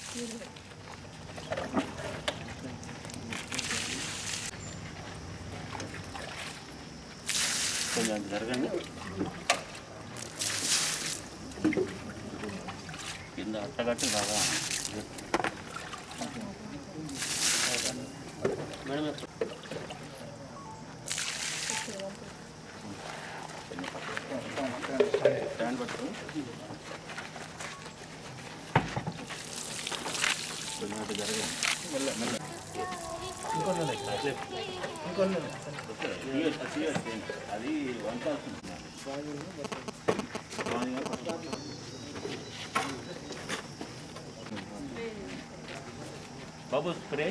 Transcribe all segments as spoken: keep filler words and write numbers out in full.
కొంచెం జరగండి కింద అట్టగట్టి బాగా మేడం స్టాండ్ పట్టుకొని కొంచెం అటు జరగండి మెల్ల మెల్ల అది వంకాల్సింది బాబు స్ప్రే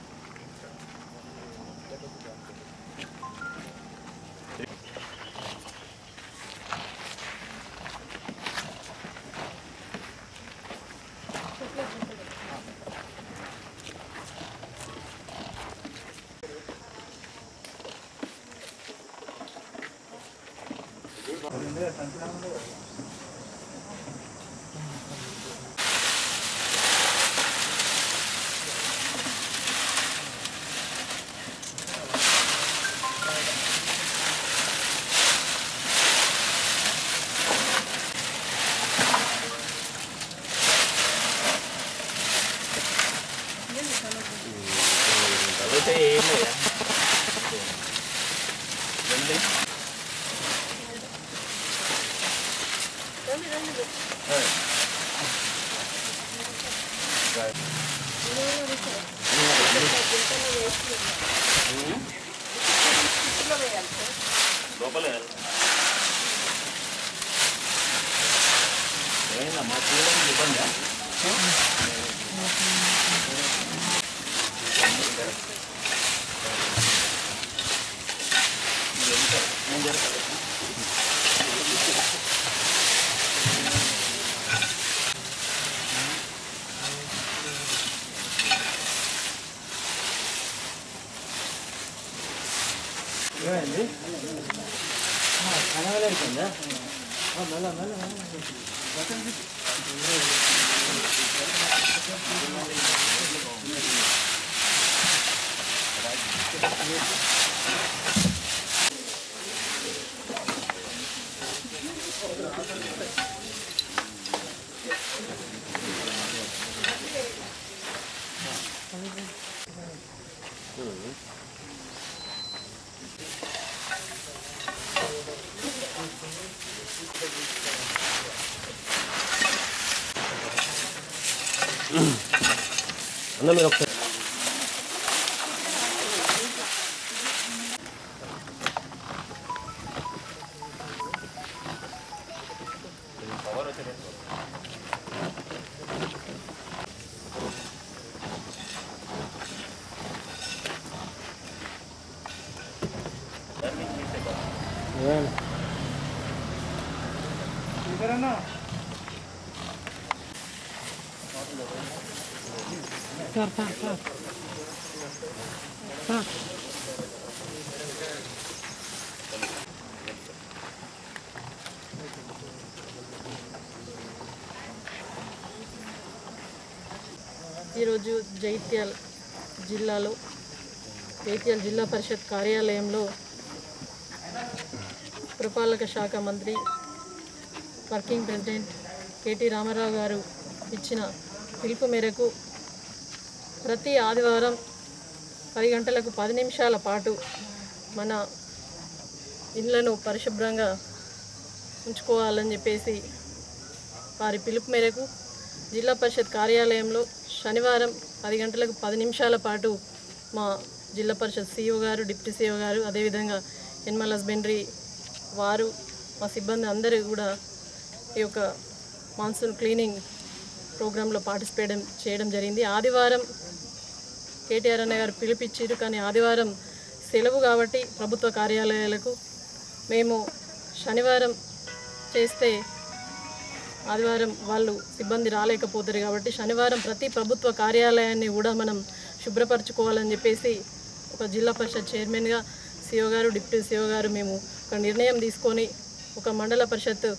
లోపల ఏమైనా మా పిల్లలకి ఇబ్బందా ఏమైంది కనవలేకుందా మెల్ల మెల్ల అన్న మీరు ఒకసారి సార్ సార్ సార్ సార్ ఈరోజు జైత్యాల జిల్లాలో జైత్యాల జిల్లా పరిషత్ కార్యాలయంలో పురపాలక శాఖ మంత్రి వర్కింగ్ ప్రెసిడెంట్ కేటీ రామారావు గారు ఇచ్చిన పిలుపు మేరకు ప్రతి ఆదివారం పది గంటలకు పది నిమిషాల పాటు మన ఇళ్లను పరిశుభ్రంగా ఉంచుకోవాలని చెప్పేసి వారి పిలుపు మేరకు జిల్లా పరిషత్ కార్యాలయంలో శనివారం పది గంటలకు పది నిమిషాల పాటు మా జిల్లా పరిషత్ సీఈఓ గారు డిప్యూటీ సీఈఓ గారు అదేవిధంగా ఎనిమల్ హస్బెండరీ వారు మా సిబ్బంది అందరూ కూడా ఈ యొక్క మాన్సూన్ క్లీనింగ్ ప్రోగ్రాంలో పార్టిసిపేట్ చేయడం జరిగింది. ఆదివారం కేటీఆర్ అన్న గారు పిలిపించారు, కానీ ఆదివారం సెలవు కాబట్టి ప్రభుత్వ కార్యాలయాలకు మేము శనివారం చేస్తే ఆదివారం వాళ్ళు సిబ్బంది రాలేకపోతారు కాబట్టి శనివారం ప్రతి ప్రభుత్వ కార్యాలయాన్ని కూడా మనం శుభ్రపరచుకోవాలని చెప్పేసి ఒక జిల్లా పరిషత్ చైర్మన్గా సీఓ గారు డిప్యూటీ సీఓ గారు మేము ఒక నిర్ణయం తీసుకొని ఒక మండల పరిషత్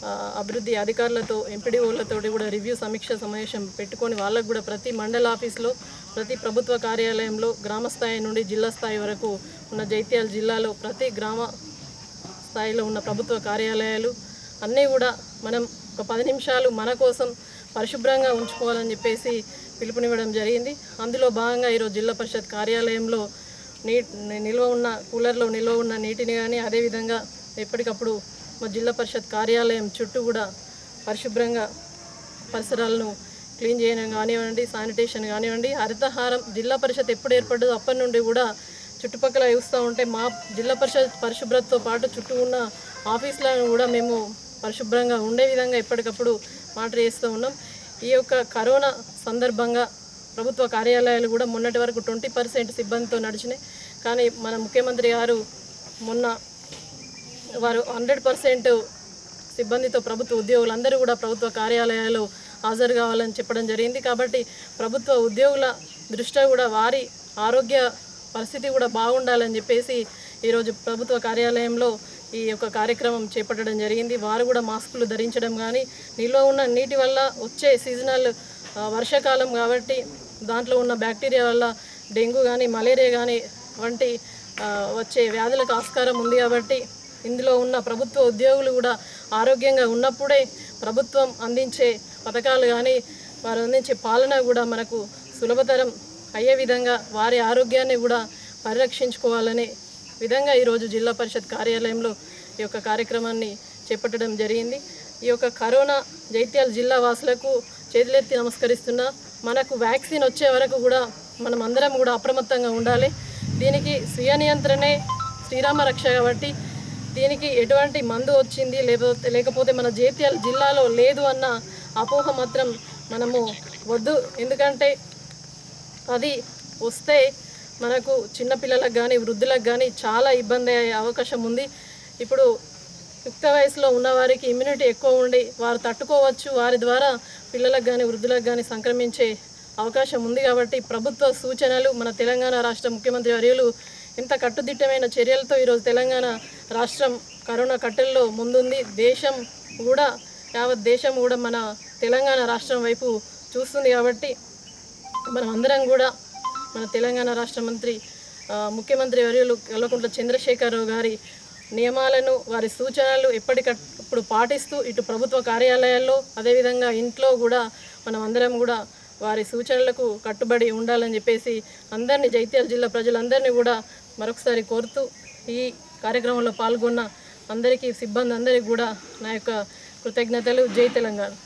అభివృద్ధి అధికారులతో ఎంపీడీఓలతో కూడా రివ్యూ సమీక్ష సమావేశం పెట్టుకొని వాళ్ళకు కూడా ప్రతి మండల ఆఫీస్లో ప్రతి ప్రభుత్వ కార్యాలయంలో గ్రామ స్థాయి నుండి జిల్లా స్థాయి వరకు ఉన్న జైత్యాల జిల్లాలో ప్రతి గ్రామ స్థాయిలో ఉన్న ప్రభుత్వ కార్యాలయాలు అన్నీ కూడా మనం ఒక పది నిమిషాలు మన కోసం పరిశుభ్రంగా ఉంచుకోవాలని చెప్పేసి పిలుపునివ్వడం జరిగింది. అందులో భాగంగా ఈరోజు జిల్లా పరిషత్ కార్యాలయంలో నీ నిల్వ ఉన్న కూలర్లో నిల్వ ఉన్న నీటిని కానీ అదేవిధంగా ఎప్పటికప్పుడు మా జిల్లా పరిషత్ కార్యాలయం చుట్టూ కూడా పరిశుభ్రంగా పరిసరాలను క్లీన్ చేయడం కానివ్వండి, శానిటేషన్ కానివ్వండి, హరితహారం జిల్లా పరిషత్ ఎప్పుడు ఏర్పడ్డదో అప్పటి నుండి కూడా చుట్టుపక్కల చూస్తూ ఉంటే మా జిల్లా పరిషత్ పరిశుభ్రతతో పాటు చుట్టూ ఉన్న ఆఫీసులను కూడా మేము పరిశుభ్రంగా ఉండే విధంగా ఎప్పటికప్పుడు మానిటర్ చేస్తూ ఉన్నాం. ఈ యొక్క కరోనా సందర్భంగా ప్రభుత్వ కార్యాలయాలు కూడా మొన్నటి వరకు ట్వంటీ పర్సెంట్ సిబ్బందితో నడిచినాయి. కానీ మన ముఖ్యమంత్రి గారు మొన్న వారు హండ్రెడ్ పర్సెంట్ సిబ్బందితో ప్రభుత్వ ఉద్యోగులందరూ కూడా ప్రభుత్వ కార్యాలయాలు హాజరు కావాలని చెప్పడం జరిగింది. కాబట్టి ప్రభుత్వ ఉద్యోగుల దృష్ట్యా కూడా వారి ఆరోగ్య పరిస్థితి కూడా బాగుండాలని చెప్పేసి ఈరోజు ప్రభుత్వ కార్యాలయంలో ఈ యొక్క కార్యక్రమం చేపట్టడం జరిగింది. వారు కూడా మాస్కులు ధరించడం కానీ, నిల్వ ఉన్న నీటి వల్ల వచ్చే సీజనల్ వర్షాకాలం కాబట్టి దాంట్లో ఉన్న బ్యాక్టీరియా వల్ల డెంగ్యూ కానీ మలేరియా కానీ వంటి వచ్చే వ్యాధులకు ఆస్కారం ఉంది. కాబట్టి ఇందులో ఉన్న ప్రభుత్వ ఉద్యోగులు కూడా ఆరోగ్యంగా ఉన్నప్పుడే ప్రభుత్వం అందించే పథకాలు కానీ వారు అందించే పాలన కూడా మనకు సులభతరం అయ్యే విధంగా వారి ఆరోగ్యాన్ని కూడా పరిరక్షించుకోవాలనే విధంగా ఈరోజు జిల్లా పరిషత్ కార్యాలయంలో ఈ యొక్క కార్యక్రమాన్ని చేపట్టడం జరిగింది. ఈ యొక్క కరోనా జైత్యాల జిల్లా వాసులకు చేతులెత్తి నమస్కరిస్తున్నా. మనకు వ్యాక్సిన్ వచ్చే వరకు కూడా మనం అందరం కూడా అప్రమత్తంగా ఉండాలి. దీనికి స్వీయ నియంత్రణే శ్రీరామ రక్ష కాబట్టి దీనికి ఎటువంటి మందు వచ్చింది లేకపోతే లేకపోతే మన జైత్యాల జిల్లాలో లేదు అన్న అపోహ మాత్రం మనము వద్దు. ఎందుకంటే అది వస్తే మనకు చిన్నపిల్లలకు కానీ వృద్ధులకు కానీ చాలా ఇబ్బంది అయ్యే అవకాశం ఉంది. ఇప్పుడు యుక్త వయసులో ఉన్నవారికి ఇమ్యూనిటీ ఎక్కువ ఉండి వారు తట్టుకోవచ్చు. వారి ద్వారా పిల్లలకు కానీ వృద్ధులకు కానీ సంక్రమించే అవకాశం ఉంది. కాబట్టి ప్రభుత్వ సూచనలు మన తెలంగాణ రాష్ట్ర ముఖ్యమంత్రి వర్యులు ఇంత కట్టుదిట్టమైన చర్యలతో ఈరోజు తెలంగాణ రాష్ట్రం కరోనా కట్టెల్లో ముందుంది. దేశం కూడా యావత్ దేశం కూడా మన తెలంగాణ రాష్ట్రం వైపు చూస్తుంది. కాబట్టి మనం అందరం కూడా మన తెలంగాణ రాష్ట్ర మంత్రి ముఖ్యమంత్రి వర్యులు కల్వకుంట్ల చంద్రశేఖరరావు గారి నియమాలను వారి సూచనలు ఎప్పటికప్పుడు పాటిస్తూ ఇటు ప్రభుత్వ కార్యాలయాల్లో అదేవిధంగా ఇంట్లో కూడా మనం అందరం కూడా వారి సూచనలకు కట్టుబడి ఉండాలని చెప్పేసి అందరినీ జైత్యాల జిల్లా ప్రజలందరినీ కూడా మరొకసారి కోరుతూ ఈ కార్యక్రమంలో పాల్గొన్న అందరికీ సిబ్బంది అందరికీ కూడా నా యొక్క కృతజ్ఞతలు. జై తెలంగాణ.